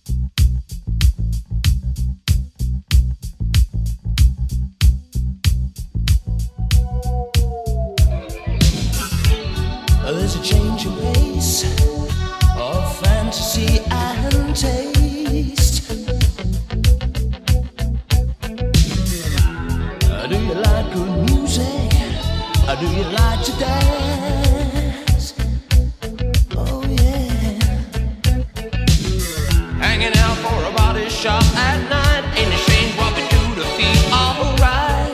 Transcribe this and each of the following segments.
There's a change in pace of fantasy and taste. Do you like good music? Do you like to dance? Oh yeah. Hanging out for a body shop at night. Ain't ashamed what we do to feel alright.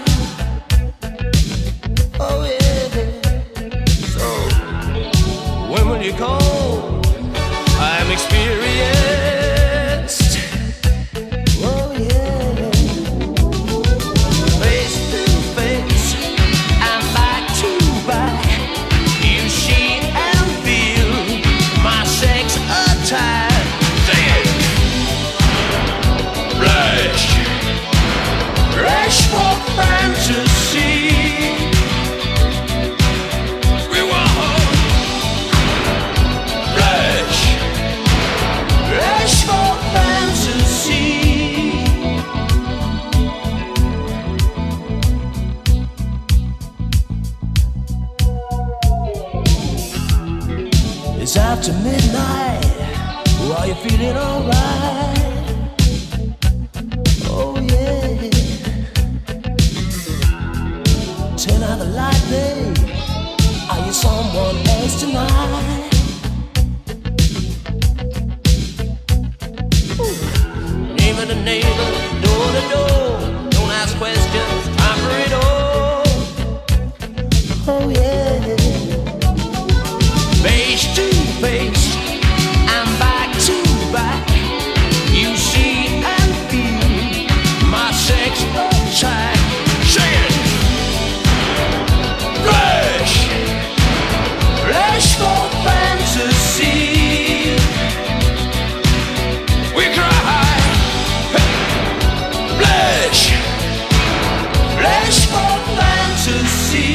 Oh yeah. So when will you come? I'm experienced. Oh yeah. Face to face and back to back, you see and feel my sex attack. Say it. Rush for fantasy. It's after midnight. Are you feeling alright? Oh yeah. Turn out the light, babe. Are you someone else tonight? Neighbor to neighbor, door to door. Don't ask questions, time for it all. Oh yeah. Face to face and back to back, you see and feel my sex attack. Say it. Rush for fantasy. We cry, rush for fantasy.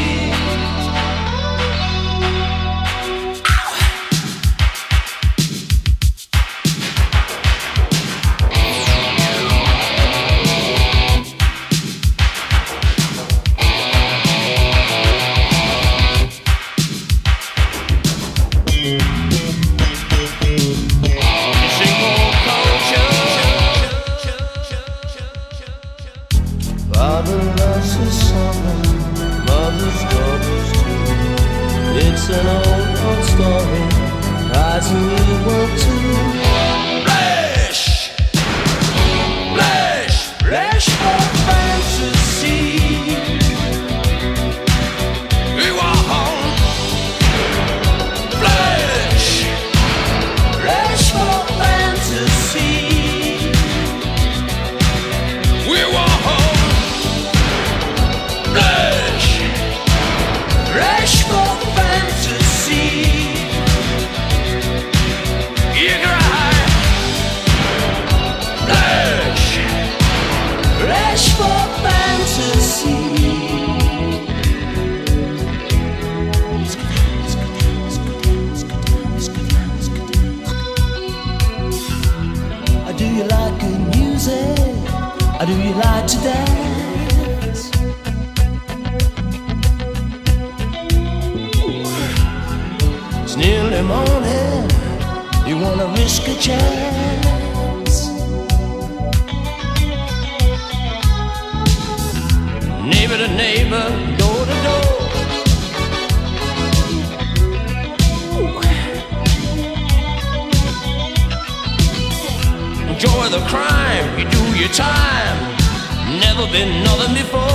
Father loves his son, mother's daughters too. It's an old story, rising we want to. Flash for fantasy. We want home. Flash for fantasy. We want home. Rush for fantasy. You cry. Rush for fantasy. Do you like good music? Do you like to dance? It's nearly morning. You wanna risk a chance? Neighbor to neighbor, door to door. Enjoy the crime, you do your time. Never been nothing before.